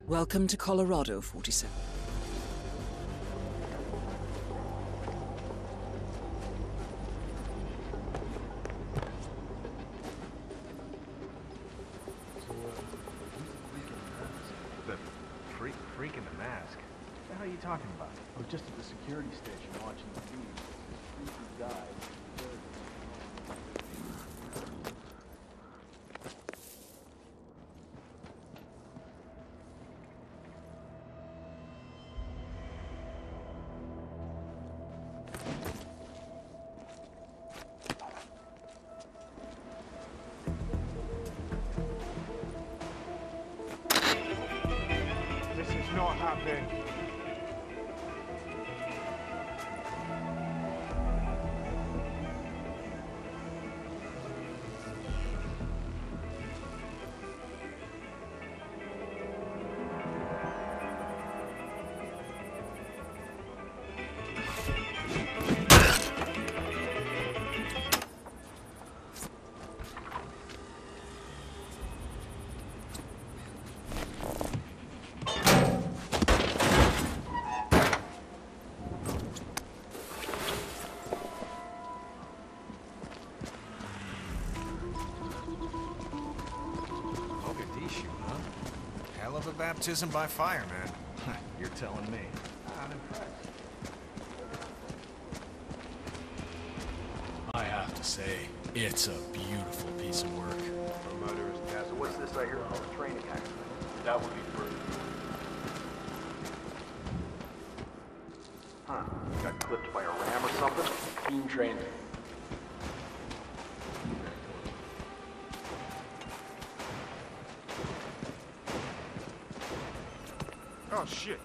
Welcome to Colorado, 47. The freak in the mask? What the hell are you talking about? I was just at the security station watching the feed. This freaky guy. This is not happening. Mogadishu, huh? Hell of a baptism by fire, man. You're telling me. I'm impressed. I have to say, it's a beautiful piece of work. A murderous castle. What's this I hear? Oh, training accident. That would be proof. Huh. Got clipped by a ram or something? Team training. Oh, shit.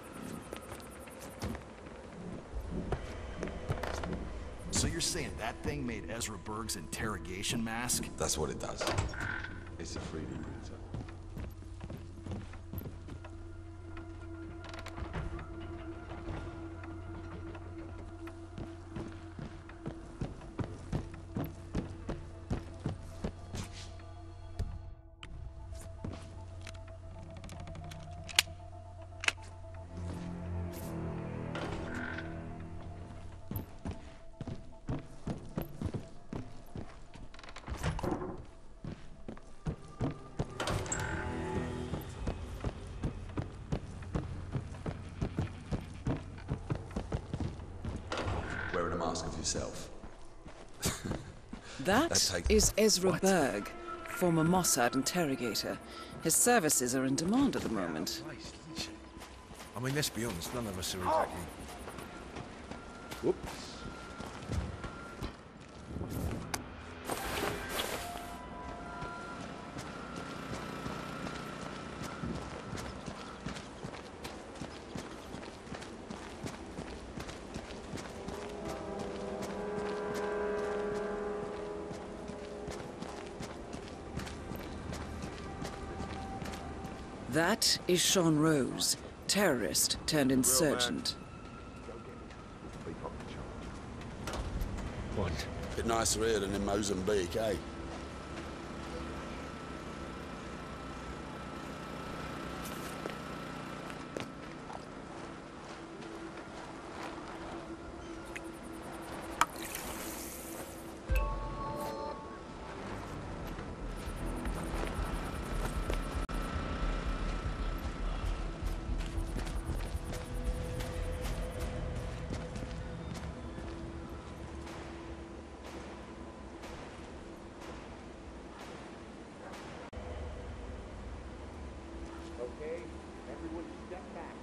So you're saying that thing made Ezra Berg's interrogation mask? That's what it does. It's a 3D printer. Wearing a mask of yourself. That is Ezra Berg, former Mossad interrogator. His services are in demand at the moment. I mean, let's be honest, none of us are exactly... Whoops. That is Sean Rose, terrorist turned insurgent. What? Bit nicer here than in Mozambique, eh? Okay, everyone step back.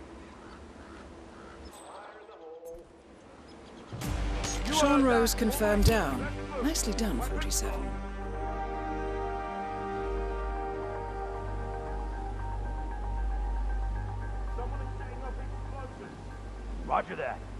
Fire in the hole. Sean Rose confirmed down. Nicely done, 47. Someone is setting up explosives. Roger that.